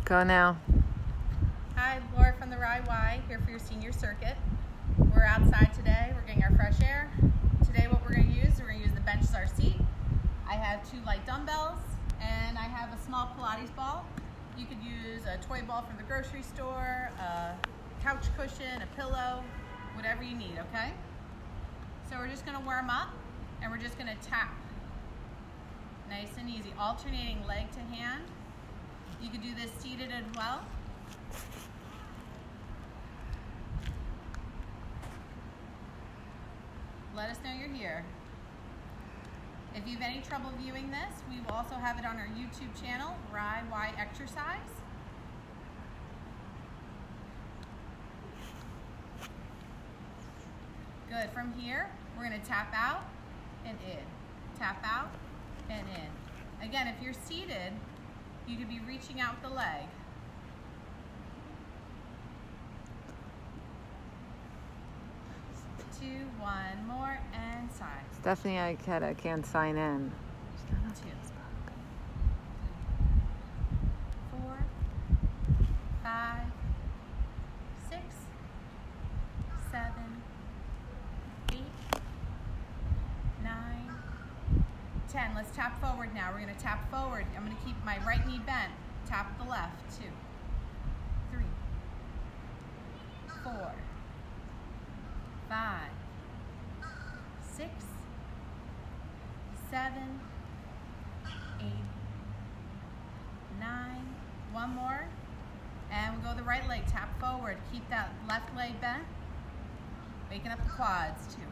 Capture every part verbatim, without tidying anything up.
Go now. Hi, Laura from the R I Y here for your senior circuit. We're outside today. We're getting our fresh air. Today what we're going to use, we're going to use the bench as our seat. I have two light dumbbells and I have a small Pilates ball. You could use a toy ball from the grocery store, a couch cushion, a pillow, whatever you need, okay? So we're just going to warm up and we're just going to tap. Nice and easy, alternating leg to hand. You could do this seated as well. Let us know you're here. If you have any trouble viewing this, we will also have it on our YouTube channel, R I Y Exercise. Good. From here, we're going to tap out and in. Tap out and in. Again, if you're seated, you could be reaching out with the leg. Two, one more, and side. Stephanie Ikeda can't sign in. Two. Four, five, six, seven, eight, nine, ten. Let's tap forward now. We're going to tap forward. I'm going to keep my right knee bent. Tap the left. Two, three, four, five, six, seven, eight, nine. One more. And we'll go the right leg. Tap forward. Keep that left leg bent. Waking up the quads. Two.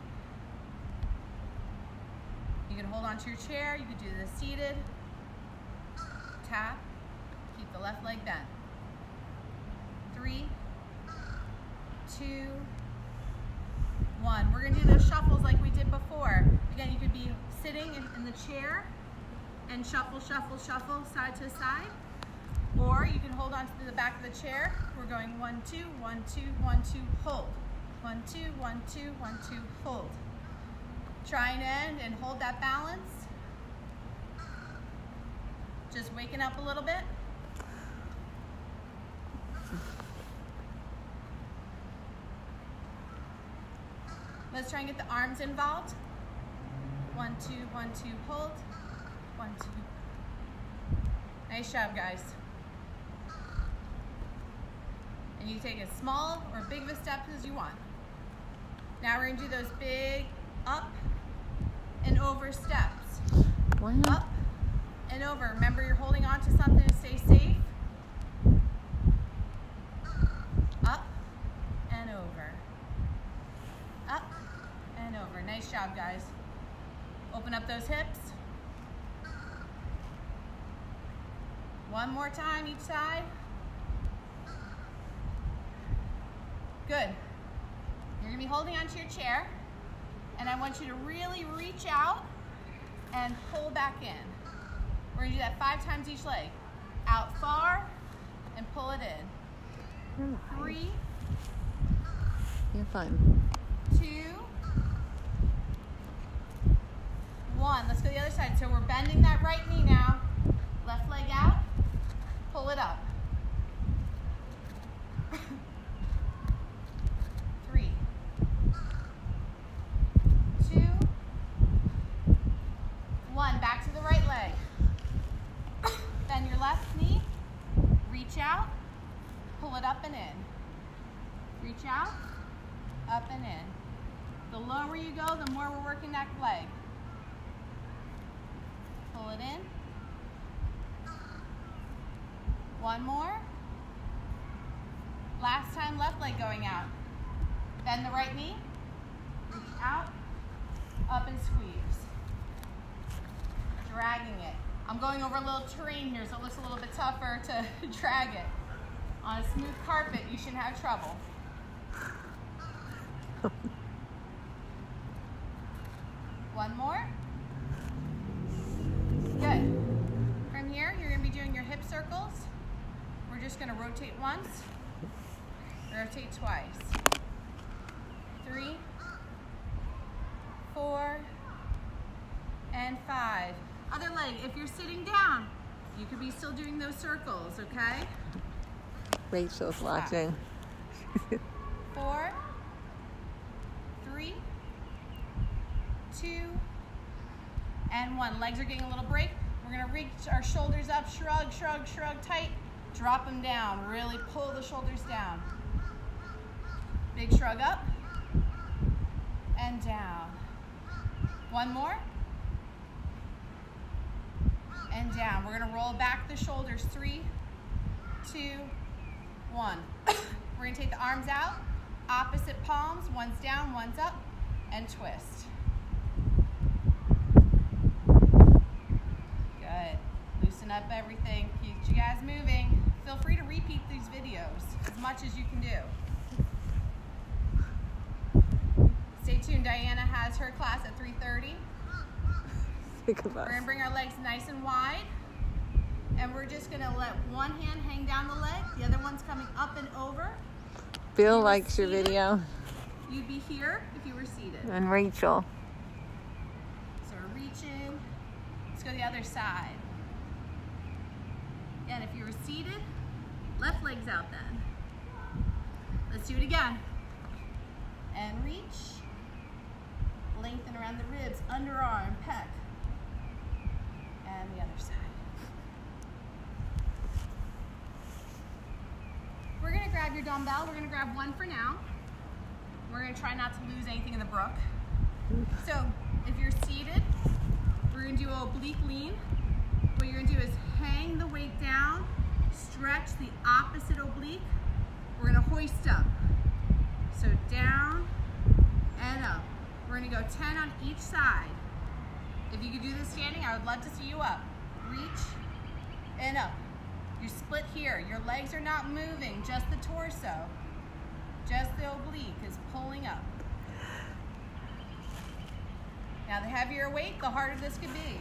You can hold onto your chair. You could do this seated. Tap. Keep the left leg bent. Three, two, one. We're going to do those shuffles like we did before. Again, you could be sitting in, in the chair and shuffle, shuffle, shuffle, side to side. Or you can hold on to the back of the chair. We're going one, two, one, two, one, two, hold. One, two, one, two, one, two, hold. Try and end and hold that balance. Just waking up a little bit. Let's try and get the arms involved. One, two, one, two, hold. One, two. Nice job, guys. And you take as small or big of a step as you want. Now we're going to do those big up and over steps. Wow. Up and over. Remember, you're holding on to something to stay safe. Up and over. Up and over. Nice job, guys. Open up those hips. One more time each side. Good. You're going to be holding onto your chair, and I want you to really reach out and pull back in. We're going to do that five times each leg. Out far and pull it in. Three. You're fine. Two. One. Let's go the other side. So we're bending that right knee now. Left leg out. Pull it up. Three. Two. One. Back to the right leg. Bend your left knee. Reach out. Pull it up and in. Reach out. Up and in. The lower you go, the more we're working that leg. Pull it in. One more. Last time, left leg going out. Bend the right knee. Reach out. Up and squeeze. Dragging it. I'm going over a little terrain here, so it looks a little bit tougher to drag it. On a smooth carpet, you shouldn't have trouble. One more. Good. From here, you're going to be doing your hip circles. We're just going to rotate once, rotate twice. Three, four, and five. Other leg, if you're sitting down, You could be still doing those circles, okay? Rachel's watching. Four, three, two, and one. Legs are getting a little break. We're gonna reach our shoulders up, shrug, shrug, shrug, tight. Drop them down, really pull the shoulders down. Big shrug up, and down. One more. And down. We're gonna roll back the shoulders. Three, two, one. We're gonna take the arms out, opposite palms, one's down, one's up, and twist. Good. Loosen up everything, keep you guys moving. Feel free to repeat these videos as much as you can do. Stay tuned, Diana has her class at three thirty. Think of us. We're gonna bring our legs nice and wide, and we're just gonna let one hand hang down the leg, the other one's coming up and over. Bill likes your video. You'd be here if you were seated. And Rachel. So we're reaching. Let's go to the other side. And if you were seated, left leg's out then. Let's do it again. And reach. Lengthen around the ribs, underarm, pec. And the other side. We're gonna grab your dumbbell. We're gonna grab one for now. We're gonna try not to lose anything in the brook. So if you're seated, we're gonna do an oblique lean. What you're gonna do is hang the weight down, stretch the opposite oblique. We're gonna hoist up. So down and up. We're gonna go ten on each side. If you could do this standing, I would love to see you up. Reach and up. You split here. Your legs are not moving, just the torso. Just the oblique is pulling up. Now the heavier weight, the harder this could be.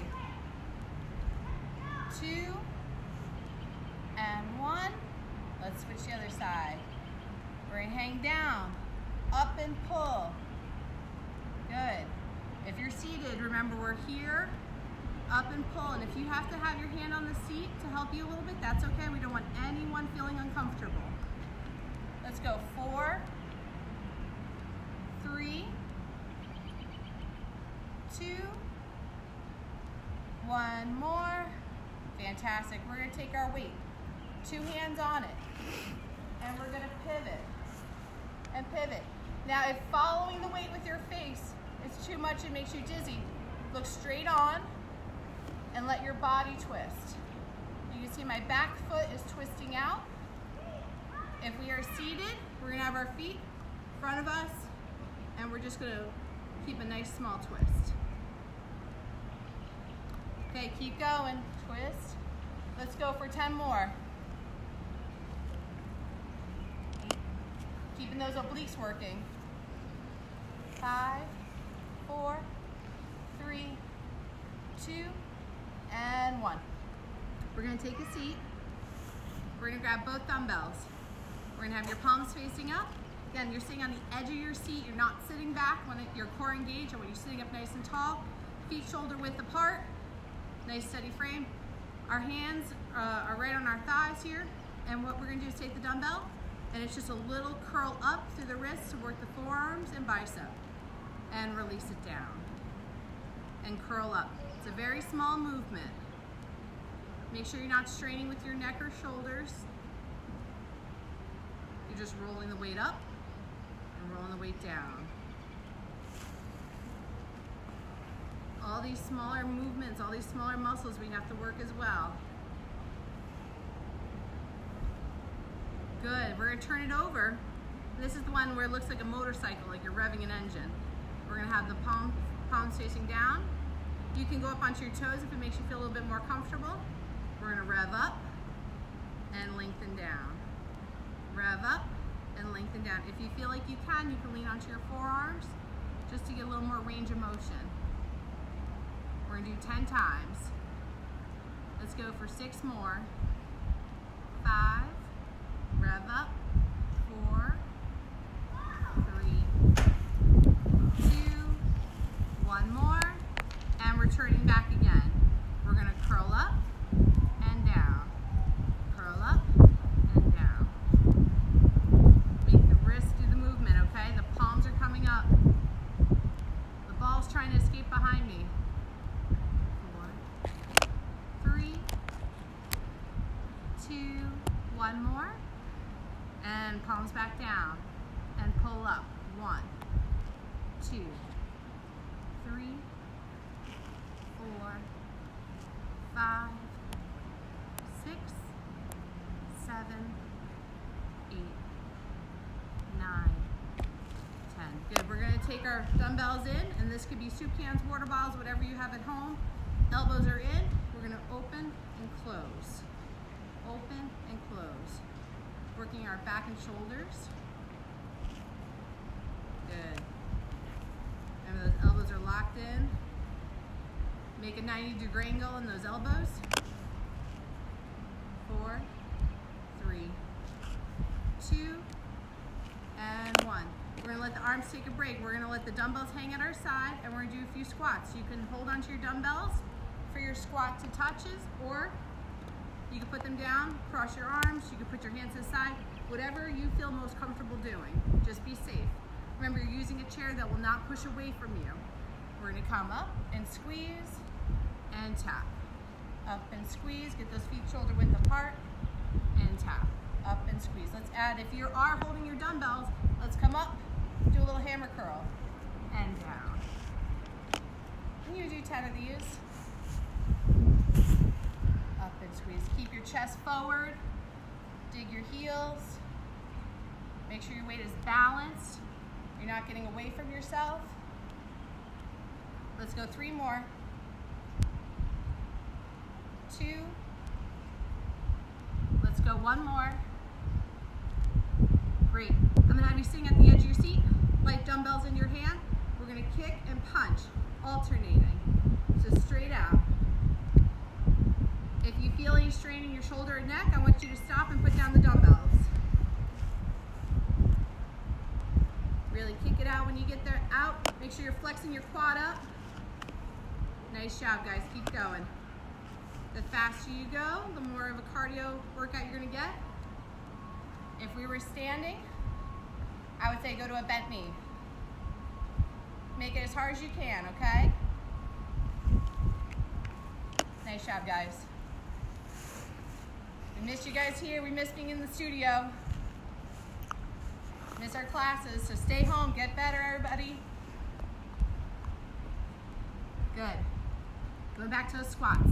Two and one. Let's switch the other side. We're gonna hang down, up and pull. Good. If you're seated, remember we're here, up and pull. And if you have to have your hand on the seat to help you a little bit, that's okay. We don't want anyone feeling uncomfortable. Let's go. Four, three, two, one more. Fantastic. We're going to take our weight, two hands on it, and we're going to pivot and pivot. Now, if following the weight with your face is too much, it makes you dizzy, look straight on and let your body twist. You can see my back foot is twisting out. If we are seated, we're going to have our feet in front of us, and we're just going to keep a nice small twist. Okay, keep going. Twist. Let's go for ten more. Keeping those obliques working. Five, four, three, two, and one. We're going to take a seat. We're going to grab both dumbbells. We're going to have your palms facing up. Again, you're sitting on the edge of your seat. You're not sitting back when it, your core engaged or when you're sitting up nice and tall. Feet shoulder width apart. Nice steady frame. Our hands uh, are right on our thighs here. And what we're going to do is take the dumbbell, and it's just a little curl up through the wrists to work the forearms and bicep. And release it down. And curl up. It's a very small movement. Make sure you're not straining with your neck or shoulders. You're just rolling the weight up and rolling the weight down. All these smaller movements, all these smaller muscles we have to work as well. Good. We're going to turn it over. This is the one where it looks like a motorcycle, like you're revving an engine. We're going to have the palm, palms facing down. You can go up onto your toes if it makes you feel a little bit more comfortable. We're going to rev up and lengthen down. Rev up and lengthen down. If you feel like you can, you can lean onto your forearms just to get a little more range of motion. We're going to do ten times. Let's go for six more. Five, rev up, four, three, two, one more, and we're turning back again. We're going to curl up and palms back down, and pull up. One, two, three, four, five, six, seven, eight, nine, ten. Good, we're gonna take our dumbbells in, and this could be soup cans, water bottles, whatever you have at home. Elbows are in, we're gonna open and close. Open and close. Working our back and shoulders. Good. Remember those elbows are locked in. Make a ninety degree angle in those elbows. Four, three, two, and one. We're gonna let the arms take a break. We're gonna let the dumbbells hang at our side, and we're gonna do a few squats. You can hold onto your dumbbells for your squat to touches, or you can put them down, cross your arms, you can put your hands to the side, whatever you feel most comfortable doing. Just be safe. Remember, you're using a chair that will not push away from you. We're gonna come up and squeeze and tap. Up and squeeze, get those feet shoulder width apart, and tap. Up and squeeze. Let's add, if you are holding your dumbbells, let's come up, do a little hammer curl, and down. And you do ten of these. Up and squeeze. Keep your chest forward. Dig your heels. Make sure your weight is balanced. You're not getting away from yourself. Let's go three more. Two. Let's go one more. Great. I'm gonna have you sitting at the edge of your seat, light dumbbells in your hand. We're gonna kick and punch, alternating. So straight out. If you feel any strain in your shoulder or neck, I want you to stop and put down the dumbbells. Really kick it out when you get there. Out. Make sure you're flexing your quad up. Nice job, guys. Keep going. The faster you go, the more of a cardio workout you're gonna get. If we were standing, I would say go to a bent knee. Make it as hard as you can, okay? Nice job, guys. We miss you guys here. We miss being in the studio. Miss our classes, so stay home, get better, everybody. Good. Going back to those squats.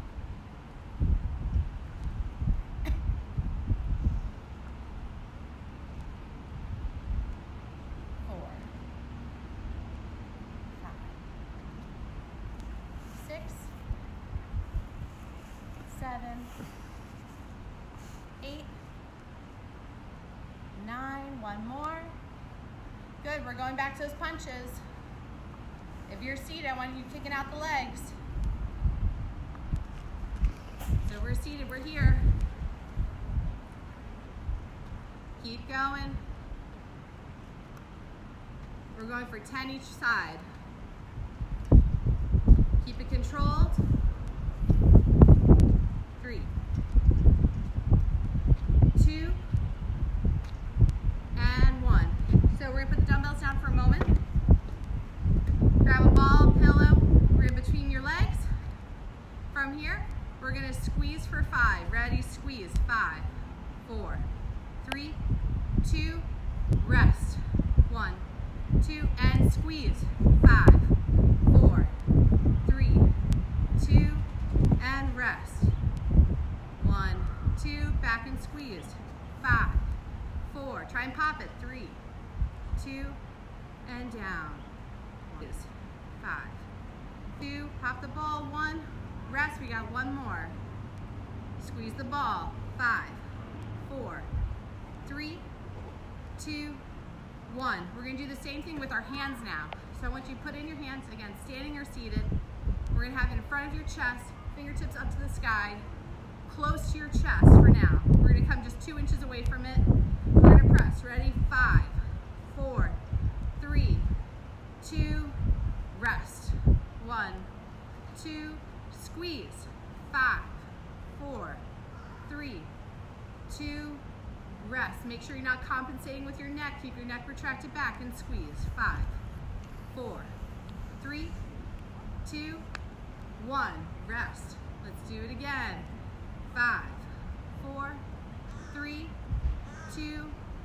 Four, five, six, seven, eight, nine, one more. Good, we're going back to those punches. If you're seated, I want you kicking out the legs. So we're seated, we're here. Keep going. We're going for ten each side. Keep it controlled. Three, two, and one. So we're gonna put the dumbbells down for a moment. Grab a ball, pillow, we're in between your legs. From here, we're gonna squeeze for five. Ready, squeeze, five, four, three, two, rest. One, two, and squeeze. Five, four, three, two, and rest. One, two, back and squeeze. Five, four, try and pop it. Three, two, and down. Five, two, pop the ball. One, rest, we got one more. Squeeze the ball. Five, four, three, two, one. We're gonna do the same thing with our hands now. So I want you to put in your hands, again, standing or seated. We're gonna have it in front of your chest, fingertips up to the sky, close to your chest for now. We're gonna come just two inches away from it. We're gonna press, ready? Five, four, three, two, rest. One, two, squeeze. Five, four, three, two, rest. Make sure you're not compensating with your neck. Keep your neck retracted back and squeeze. Five, four, three, two, one. Rest. Let's do it again. Five, four, three, two,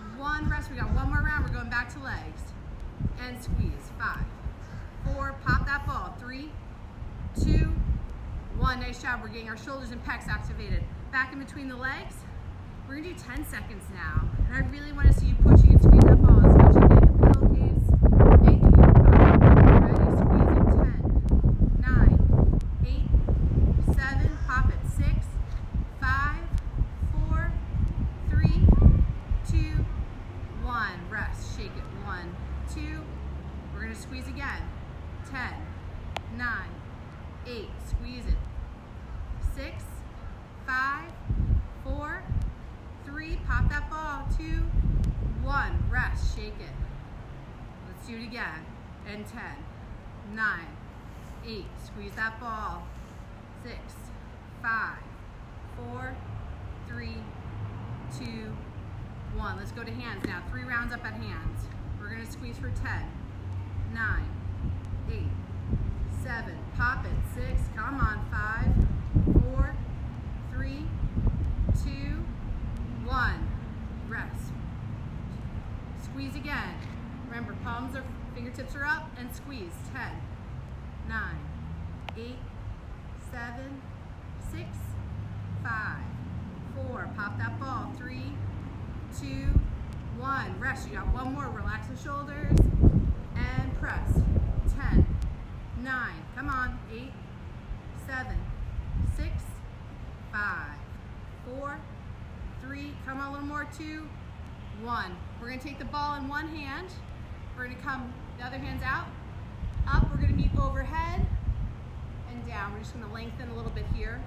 one, rest. We got one more round. We're going back to legs. And squeeze. Five, four, pop that ball. Three, two, one. Nice job. We're getting our shoulders and pecs activated. Back in between the legs. We're gonna do ten seconds now. And I really want to see you pushing and squeeze that ball as much as you can. Your pillowcase. Anything you can find. Ready? Squeeze it. ten, nine, eight, seven, pop it. six, five, four, three, two, one. Rest. Shake it. one, two. We're gonna squeeze again. ten, nine, eight. Squeeze it. six, five, four, three, pop that ball. two, one. Rest. Shake it. Let's do it again. And ten, nine, eight. Squeeze that ball. six, five, four, three, two, one. Let's go to hands now. Three rounds up at hands. We're going to squeeze for ten, nine, eight, seven. Pop it. six. Come on. five, four, three, two, one. Rest. Squeeze again. Remember, palms or fingertips are up and squeeze. ten, nine, eight, seven, six, five, four. Pop that ball. three, two, one. Rest. You got one more. Relax the shoulders and press. ten, nine. Come on. eight, seven, six, five, four, three. Come on, a little more. two, one. We're going to take the ball in one hand. We're going to come, the other hand's out. Up. We're going to meet overhead and down. We're just going to lengthen a little bit here.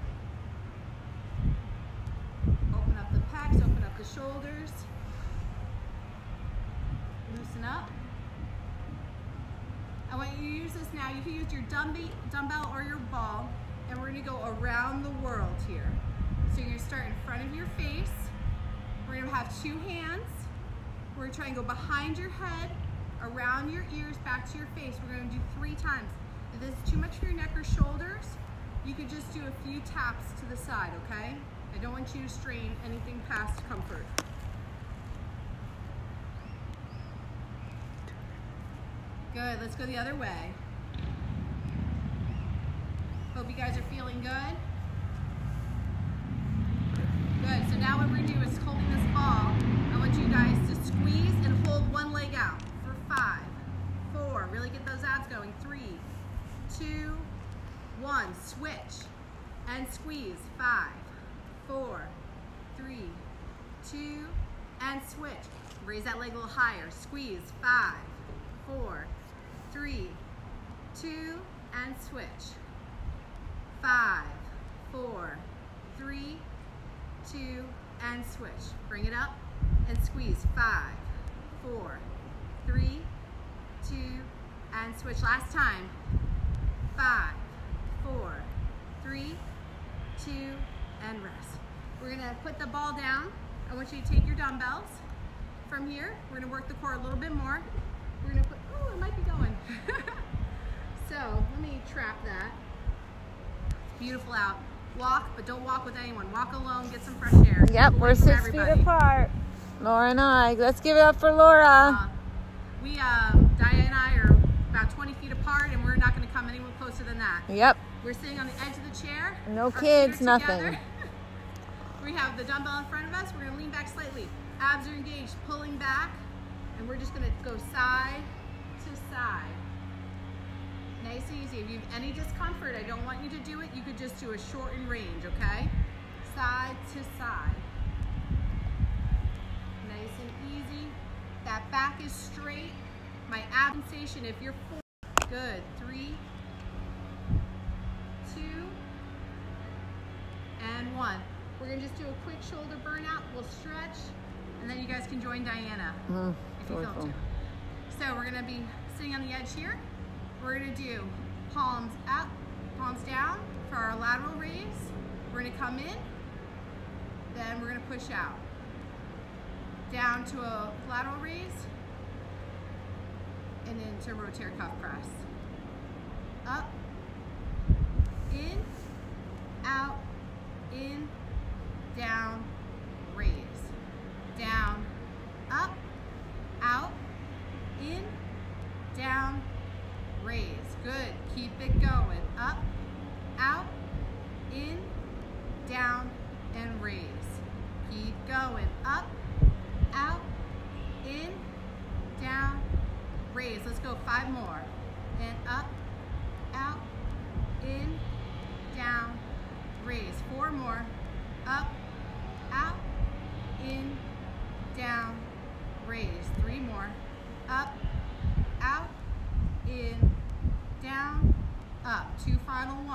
Open up the pecs, open up the shoulders. Loosen up. I want you to use this now. You can use your dumbbell or your ball, and we're going to go around the world here. So you're going to start in front of your face. We're going to have two hands. We're going to try and go behind your head, around your ears, back to your face. We're going to do three times. If this is too much for your neck or shoulders, you could just do a few taps to the side, okay? I don't want you to strain anything past comfort. Good, let's go the other way. Hope you guys are feeling good. Good, so now what we're gonna do is holding this ball. I want you guys to squeeze and hold one leg out for five, four, really get those abs going. Three, two, one, switch and squeeze. Five, four, three, two, and switch. Raise that leg a little higher. Squeeze. Five, four, three, two, and switch. Five, four, three, two, and switch. Bring it up and squeeze. Five, four, three, two, and switch. Last time. Five, four, three, two, and rest. We're gonna put the ball down. I want you to take your dumbbells from here. We're gonna work the core a little bit more. We're gonna put, oh, it might be going. So let me trap that. Beautiful out. Walk, but don't walk with anyone. Walk alone, get some fresh air. Yep, we're six everybody. feet apart. Laura and I. Let's give it up for Laura. Uh, we, um, Diane and I are about twenty feet apart, and we're not gonna come anyone closer than that. Yep. We're sitting on the edge of the chair. No kids, nothing. Together. We have the dumbbell in front of us. We're gonna lean back slightly. Abs are engaged, pulling back, and we're just gonna go side to side. Nice and easy. If you have any discomfort, I don't want you to do it. You could just do a shortened range, okay? Side to side. Nice and easy. That back is straight. My ab sensation, if you're four, good. Three, two, and one. We're gonna just do a quick shoulder burnout. We'll stretch, and then you guys can join Diana Mm, if you feel to. So we're gonna be sitting on the edge here. We're gonna do palms up, palms down for our lateral raise. We're gonna come in, then we're gonna push out. Down to a lateral raise, and into rotator cuff press. Up, in, out, in, down, raise. Down, up,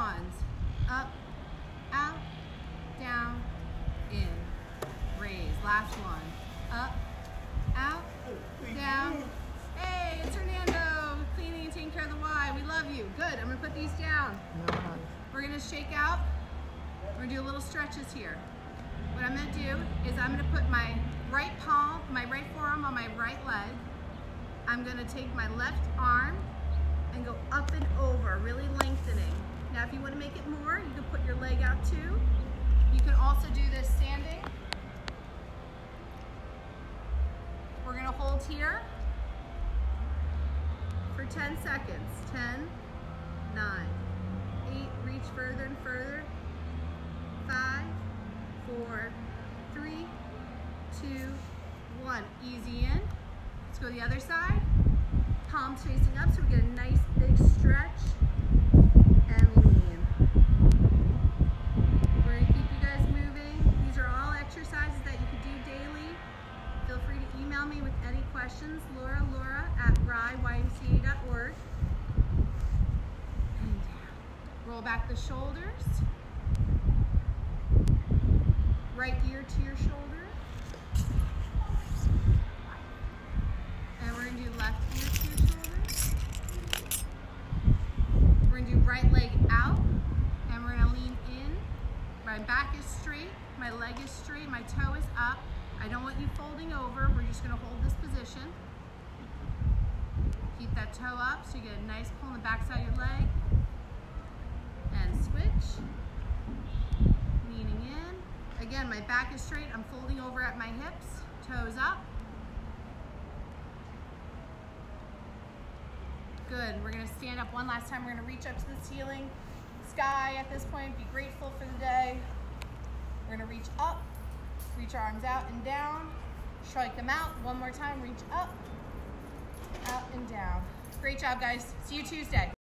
ones. Up, out, down, in, raise. Last one. Up, out, down. Hey, it's Hernando, cleaning and taking care of the Y. We love you. Good, I'm gonna put these down. We're gonna shake out. We're gonna do a little stretches here. What I'm gonna do is I'm gonna put my right palm, my right forearm on my right leg. I'm gonna take my left arm and go up and over, really lengthening. Now if you wanna make it more, you can put your leg out too. You can also do this standing. We're gonna hold here for ten seconds. ten, nine, eight, reach further and further. Five, four, three, two, one. Easy in. Let's go the other side. Palms facing up so we get a nice big stretch and lean. We're going to keep you guys moving. These are all exercises that you can do daily. Feel free to email me with any questions. Laura, Laura at rye y m c a dot org. And down. Roll back the shoulders. Right ear to your shoulder. And we're going to do left ear to your shoulder. We're going to do right leg out. And we're going to lean in. My back is straight. My leg is straight. My toe is up. I don't want you folding over. We're just going to hold this position. Keep that toe up so you get a nice pull in the backside of your leg. And switch. Leaning in. Again, my back is straight. I'm folding over at my hips. Toes up. Good. We're going to stand up one last time. We're going to reach up to the ceiling. Sky at this point. Be grateful for the day. We're going to reach up. Reach our arms out and down. Strike them out. One more time. Reach up, out and down. Great job, guys. See you Tuesday.